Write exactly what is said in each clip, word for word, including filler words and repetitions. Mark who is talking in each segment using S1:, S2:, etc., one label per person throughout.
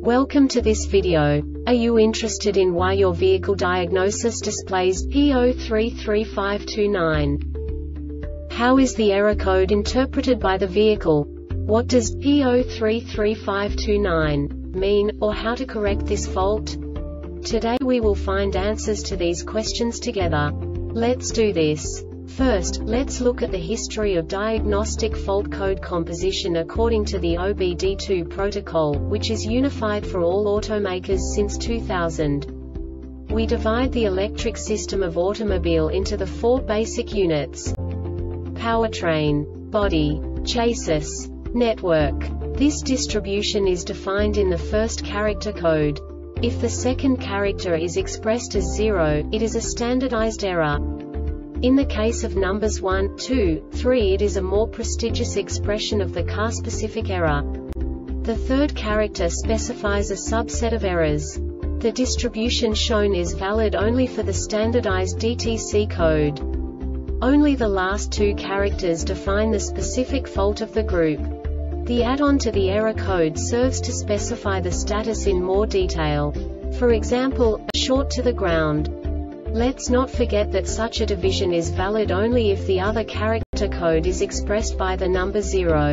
S1: Welcome to this video. Are you interested in why your vehicle diagnosis displays P zero three three five two nine? How is the error code interpreted by the vehicle? What does P zero three three five two nine mean, or how to correct this fault? Today we will find answers to these questions together. Let's do this. First, let's look at the history of diagnostic fault code composition according to the O B D two protocol, which is unified for all automakers since two thousand. We divide the electric system of automobile into the four basic units: powertrain, body, chassis, network. This distribution is defined in the first character code. If the second character is expressed as zero, it is a standardized error. In the case of numbers one, two, three, it is a more prestigious expression of the car-specific error. The third character specifies a subset of errors. The distribution shown is valid only for the standardized D T C code. Only the last two characters define the specific fault of the group. The add-on to the error code serves to specify the status in more detail. For example, a short to the ground. Let's not forget that such a division is valid only if the other character code is expressed by the number zero.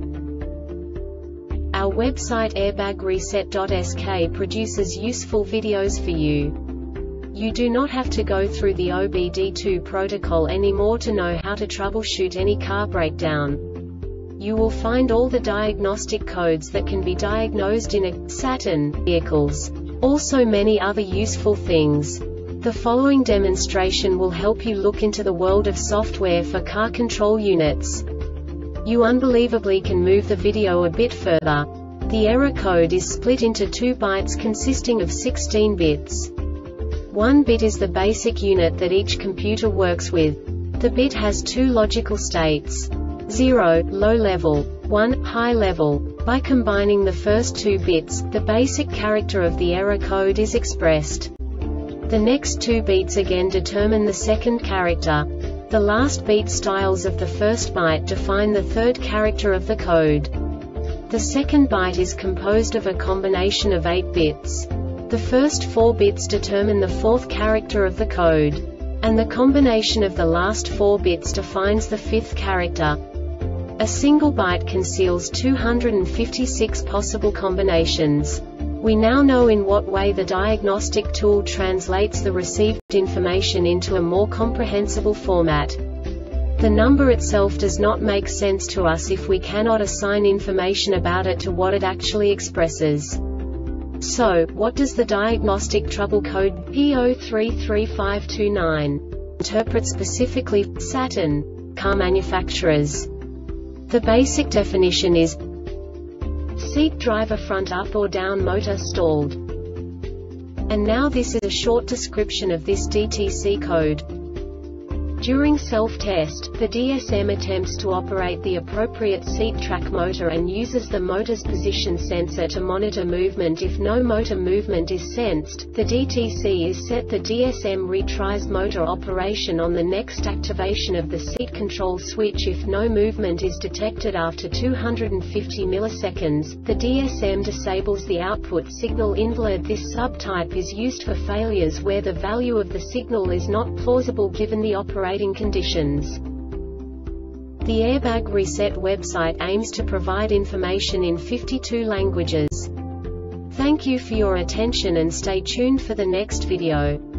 S1: Our website airbag reset dot S K produces useful videos for you. You do not have to go through the O B D two protocol anymore to know how to troubleshoot any car breakdown. You will find all the diagnostic codes that can be diagnosed in a Saturn vehicles. Also many other useful things. The following demonstration will help you look into the world of software for car control units. You unbelievably can move the video a bit further. The error code is split into two bytes consisting of sixteen bits. One bit is the basic unit that each computer works with. The bit has two logical states: zero, low level, one, high level. By combining the first two bits, the basic character of the error code is expressed. The next two beats again determine the second character. The last beat styles of the first byte define the third character of the code. The second byte is composed of a combination of eight bits. The first four bits determine the fourth character of the code. And the combination of the last four bits defines the fifth character. A single byte conceals two hundred fifty-six possible combinations. We now know in what way the diagnostic tool translates the received information into a more comprehensible format. The number itself does not make sense to us if we cannot assign information about it to what it actually expresses. So, what does the diagnostic trouble code P zero three three five two nine interpret specifically for Saturn car manufacturers? The basic definition is seat driver front up or down motor stalled. And now this is a short description of this D T C code. During self-test, the D S M attempts to operate the appropriate seat track motor and uses the motor's position sensor to monitor movement. If no motor movement is sensed, the D T C is set. The D S M retries motor operation on the next activation of the seat control switch. If no movement is detected after two hundred fifty milliseconds, the D S M disables the output signal invalid. This subtype is used for failures where the value of the signal is not plausible given the operation conditions. The Airbag Reset website aims to provide information in fifty-two languages. Thank you for your attention and stay tuned for the next video.